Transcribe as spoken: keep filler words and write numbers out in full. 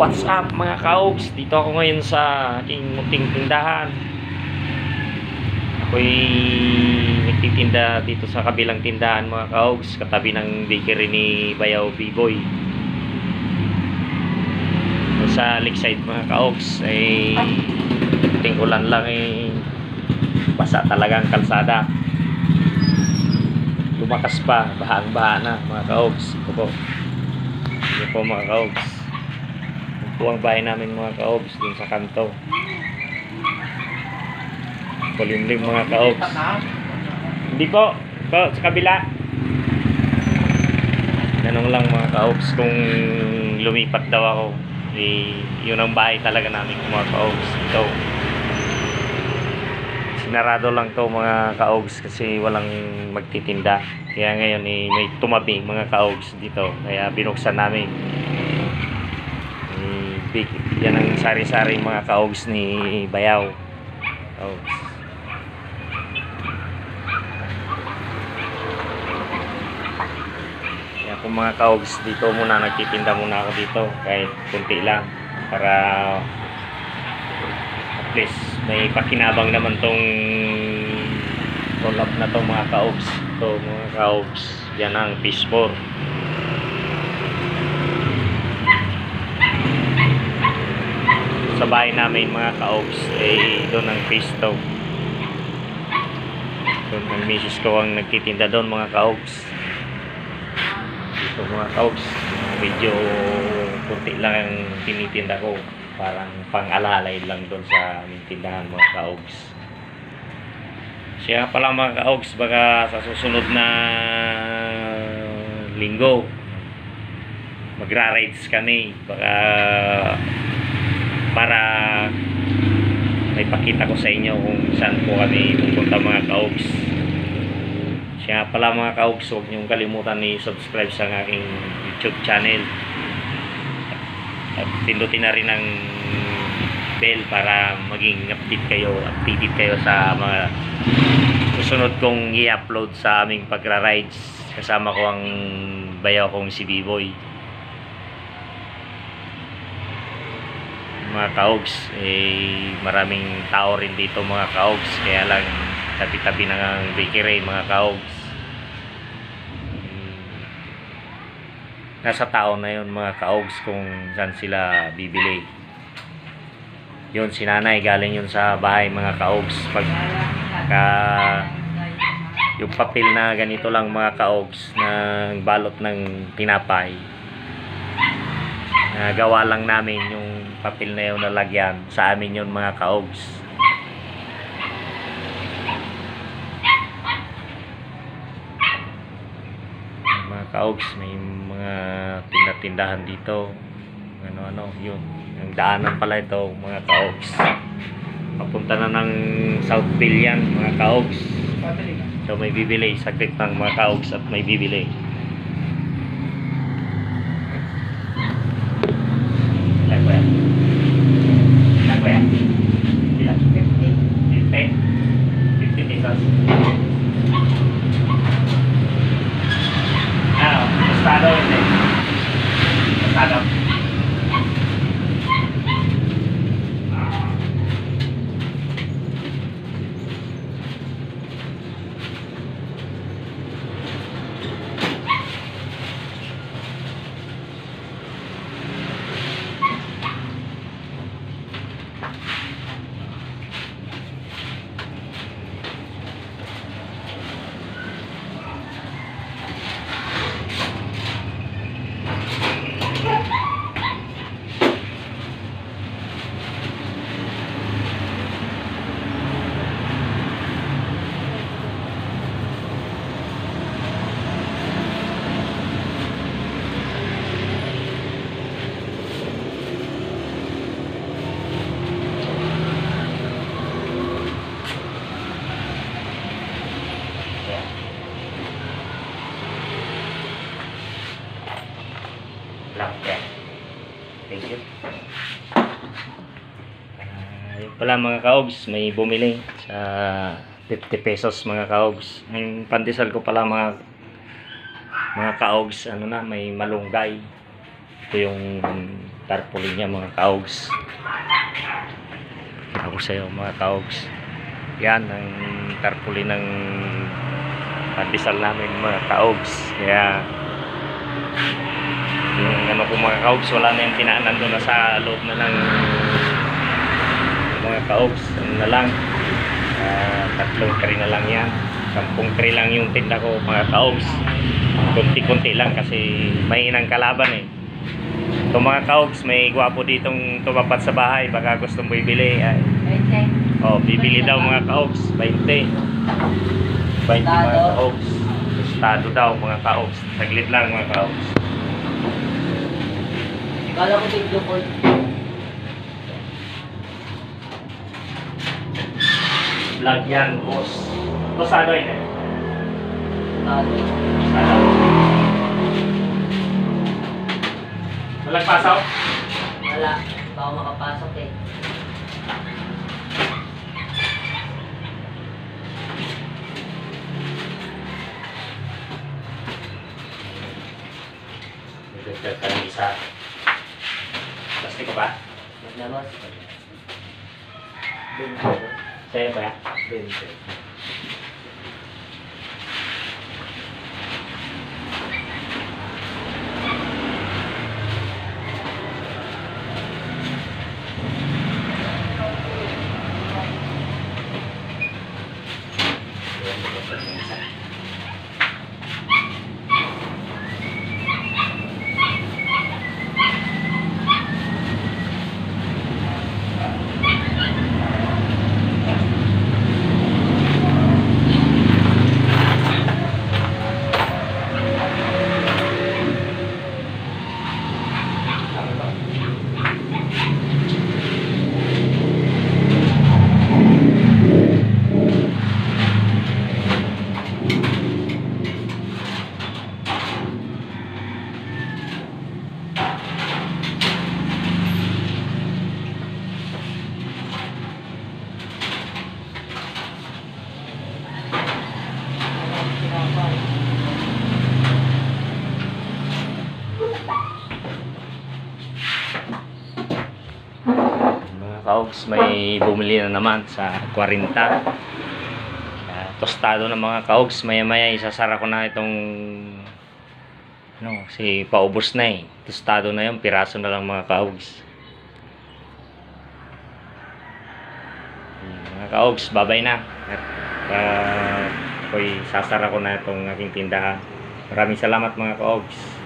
What's up mga kaogs? Dito ako ngayon sa aking munting tindahan. Ako'y nagtitinda dito sa kabilang tindahan mga kaogs, katabi ng bakery ni Bayaw B-Boy. Sa Lakeside mga kaogs ay tingkulan lang eh, basa talaga ang kalsada. Lumakas pa, bahang-baha na mga kaogs. Ito po. Ito po mga kaogs. Ito ang bahay namin mga kaogs dun sa kanto. Kulimlim mga kaogs. Hindi po, po sa kabila. Ganun lang mga kaogs, kung lumipat daw ako, eh, yun ang bahay talaga namin mga kaogs. Ito. Sinarado lang to mga kaogs kasi walang magtitinda. Kaya ngayon eh, may tumabi mga kaogs dito. Kaya binuksan namin. Big, yan ang sari-sari mga kaogs ni Bayaw. Kaogs. Yan po mga kaogs, dito muna nagtitinda muna ako dito kahit kunti lang para at least may pakinabang naman tong roll up na to mga kaogs. Ito mga kaogs, yan ang fish for. Sa bahay namin mga kaogs eh, doon ang fish to. Doon ang misis ko ang nagtitinda doon mga kaogs. Dito mga kaogs, medyo kunti lang ang tinitinda ko, parang pang-alalay lang doon sa aming tindahan mga kaogs. Siya pala mga kaogs, baka sa susunod na linggo magra-rides kami, baka para may pakita ko sa inyo kung saan po kami pupunta mga kaogs. Siya pala mga kaogs, huwag niyong kalimutan ni subscribe sa aking YouTube channel at pindutin na rin ang bell para maging update kayo, updated kayo sa mga susunod kong i-upload sa aming pagra-rides. Kasama ko ang bayaw kong si B-Boy. Mga kaogs, eh, maraming tao rin dito mga kaogs, kaya lang tabi-tabi ng bakery mga kaogs. Nasa tao na yun mga kaogs kung saan sila bibili. Yun, si nanay galing yun sa bahay mga kaogs. Pag ka, yung papel na ganito lang mga kaogs, ng balot ng tinapay, na gawa lang namin yung papel na yun na lagyan. Sa amin yun mga kaogs. Mga kaogs, may mga tindahan dito, ano-ano yun. Ang daanan pala ito mga kaogs, papunta na ng South Billion mga kaogs. So may bibili, saglit ng mga kaogs at may bibili. Ah, estado ini. Estado. Thank you. Uh, yun pala mga kaogs, may bumili sa fifty pesos mga kaogs. Ang pandesal ko pala mga mga kaogs, ano na, may malunggay. Ito yung tarpaulin niya mga kaogs. Ako sa iyo mga kaogs. Yan ang tarpaulin ng pandesal namin mga kaogs. Kaya yung ano ko mga kaogs, wala na yung tinaanan doon na sa loob na ng mga kaogs. Ano na lang, uh, tatlong tray na lang yan. Sampung tray lang yung tinda ko mga kaogs. Kunti-kunti lang kasi may inang kalaban eh. So mga kaogs, may gwapo ditong tumapat sa bahay, baka gustong bibili. Ay, oh, bibili daw mga kaogs, twenty. twenty mga kaogs. Estado daw mga kaogs. Saglit lang mga kaogs. Kala ko video call. Vlog yan, boss. Tosado yun eh. Talo. Tosado. Walang pasaw? Wala. Hindi ako makapasok eh. Nagdagdag ka ng isa. Plastic ko ba? Maglabas. Sa'yo ba? Mga kaogs, may bumili na naman sa forty. Uh, tostado ng mga kaogs, maya maya isasara ko na itong ano, si paubos na eh. Tostado na yung piraso na lang mga kaogs. Mga kaogs, babay na. At uh, ako'y sasara ko na itong aking tindahan. Maraming salamat mga kaogs.